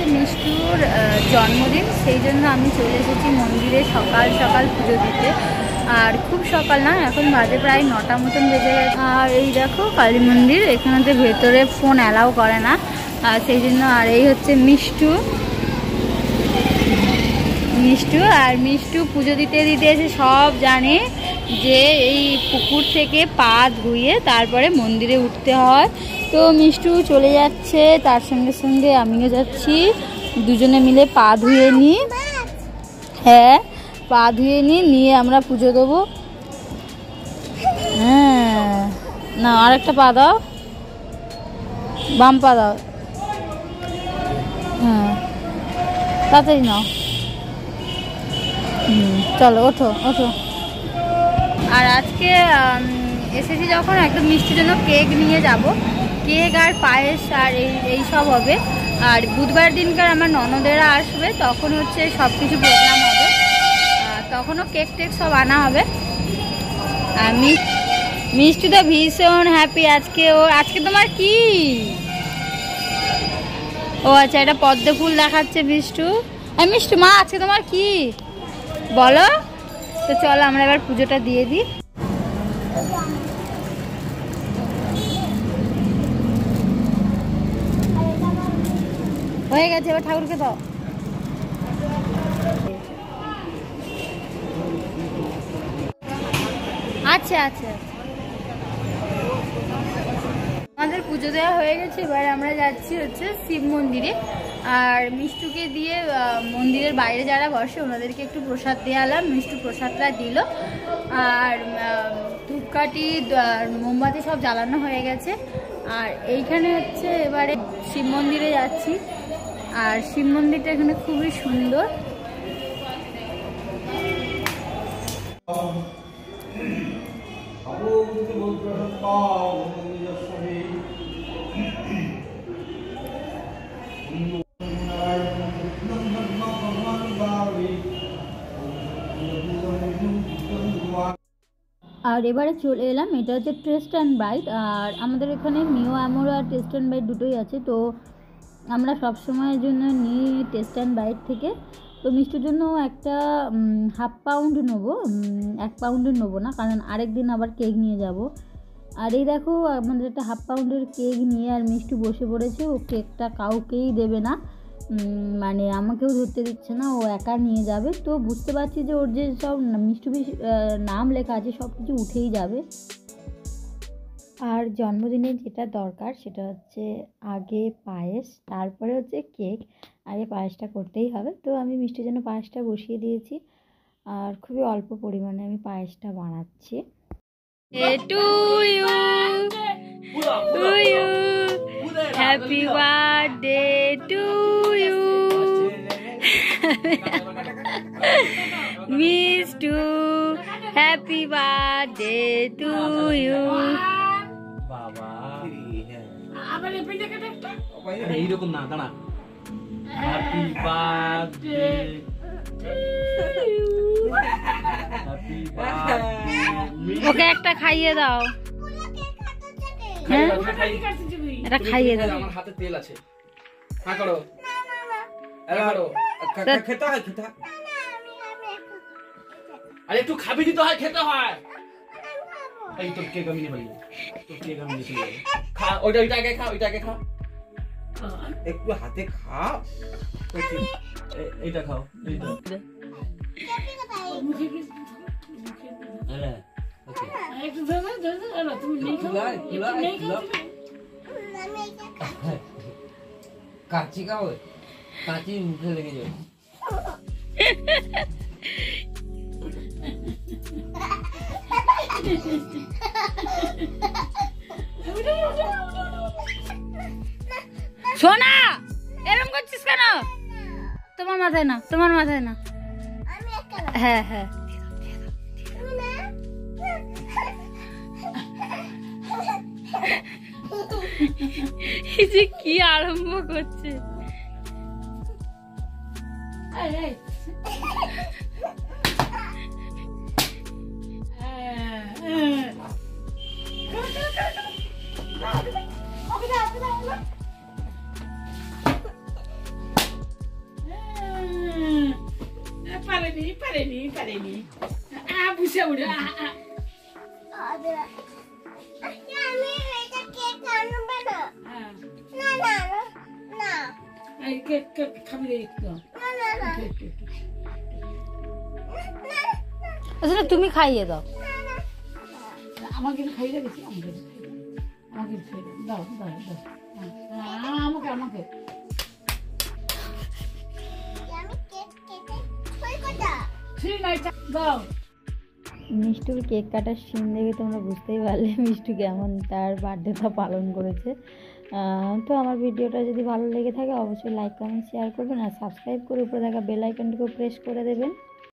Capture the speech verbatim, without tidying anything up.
মিষ্টুর জন্মদিন, সেই জন্য আমি চলে এসেছি মন্দিরে সকাল সকাল পুজো দিতে। আর খুব সকাল না, এখন বাজে প্রায় নটা মতন বেজে গেছে। আর এই দেখো কালী মন্দির, এখানে ভেতরে ফোন অ্যালাউ করে না, আর সেই জন্য। আর এই হচ্ছে মিষ্টু মিষ্টু আর মিষ্টু পুজো দিতে দিতে এসে সব জানে যে এই পুকুর থেকে পা ধুয়ে তারপরে মন্দিরে উঠতে হয়। তো মিষ্টু চলে যাচ্ছে, তার সঙ্গে সঙ্গে আমিও যাচ্ছি, দুজনে মিলে পা ধুয়ে নিই। হ্যাঁ, পা ধুয়ে নিই, নিয়ে আমরা পুজো দেবো। হ্যাঁ, না আরেকটা পা দাও, বাম পা দাও। হ্যাঁ, তাড়াতাড়ি নাও। হুম, চলো ওঠো ওঠো। আর আজকে এসেছি যখন একদম মিষ্টির জন্য কেক নিয়ে যাব, কেক আর পায়েস আর এই এই সব হবে। আর বুধবার দিনকার আমার ননদেরা আসবে, তখন হচ্ছে সব কিছু প্রোগ্রাম হবে, তখনও কেক টেক সব আনা হবে। আর মিষ্টি তো ভীষণ হ্যাপি আজকে। ও আজকে তোমার কি? ও আচ্ছা, এটা পদ্ম ফুল দেখাচ্ছে মিষ্টু। এই মিষ্টু মা, আজকে তোমার কি বলো? তো চলো আমরা এবার পুজোটা দিয়ে দিই। হয়ে গেছে, এবার ঠাকুরকে দাও। আচ্ছা আচ্ছা, আমাদের পুজো দেওয়া হয়ে গেছে, এবার আমরা যাচ্ছি হচ্ছে শিব মন্দিরে। আর মিষ্টুকে দিয়ে মন্দিরের বাইরে যারা বসে ওনাদেরকে একটু প্রসাদ দেওয়ালাম, মিষ্টু প্রসাদটা দিল। আর ধূপকাঠি মোমবাতি সব জ্বালানো হয়ে গেছে। আর এইখানে হচ্ছে এবারে শিব মন্দিরে যাচ্ছি। আর শিব মন্দিরটা এখানে খুবই সুন্দর। আর এবারে চলে এলাম, এটা হচ্ছে টেস্ট অ্যান্ড বাইট। আর আমাদের এখানে নিও অ্যামোর আর টেস্ট অ্যান্ড বাইট দুটোই আছে, তো আমরা সব সময়ের জন্য নিই টেস্ট অ্যান্ড বাইট থেকে। তো মিষ্টির জন্য একটা হাফ পাউন্ড নেবো, এক পাউন্ডের নেবো না, কারণ আরেক দিন আবার কেক নিয়ে যাব। আর এই দেখো আমাদের একটা হাফ পাউন্ডের কেক নিয়ে আর মিষ্টি বসে পড়েছে। ও কেকটা কাউকেই দেবে না, মানে আমাকেও ধরতে দিচ্ছে না, ও একা নিয়ে যাবে। তো বুঝতে পারছি যে ওর যে সব মিষ্টি নাম লেখা আছে সব কিছু উঠেই যাবে। আর জন্মদিনে যেটা দরকার সেটা হচ্ছে আগে পায়েস, তারপরে হচ্ছে কেক, আগে পায়েসটা করতেই হবে। তো আমি মিষ্টির জন্য পায়েসটা বসিয়ে দিয়েছি, আর খুবই অল্প পরিমাণে আমি পায়েসটা বানাচ্ছি। To you to you happy birthday to you Mishtu, happy birthday to you. বাবা আবার এই পিনটা কেটে এই রকম না, দাঁড়া। Happy birthday happy birthday. Okay একটা খাইয়ে দাও, এটা খাইয়ে দাও। আমার হাতে তেল আছে, খা করো। আরে করো, খেতে হয় খেতে হয়। আরে একটু খাবি দিতে হয়, খেতে হয়। এই তো কেক আমি নিয়ে তো কেক আমি নিয়ে খা। ওইটা ওইটা আগে খা, ওইটা আগে খা, একটু হাতে খা। এইটা খাও, এইটা আরে ওকে একটু ধরে ধরে তুমি নেই খাও। কাঁচি খাও, কাঁচি মুখে লেগে যাবে। সোনা এরকম করছিস কেন? তোমার মাথায় না, তোমার মাথায় না। হ্যাঁ হ্যাঁ, যে কি আরম্ভ করছে। পারেনি পারেনি পারেনি আ বুঝে উড়ে আ আমি এটা কেক আনবো না হ্যাঁ না না না এই কেক কেক খাবি রে একটু না না না আসলে তুমি খাইয়ে দাও। আমাকে খাইয়ে গেছি আমাকে আমাকে খাইয়ে দাও দাও দাও হ্যাঁ আমাকে আমাকে আমি কেক কেটে কই কোটা ঠিক নাই দাও। মিষ্টুর কেক কাটার সিন দেখে তোমরা বুঝতেই পারলে মিষ্টু কেমন তার বার্থডেটা পালন করেছে। তো আমার ভিডিওটা যদি ভালো লেগে থাকে অবশ্যই লাইক কমেন্ট শেয়ার করবেন আর সাবস্ক্রাইব করে উপরে থাকা বেল আইকনটিকে প্রেস করে দেবেন।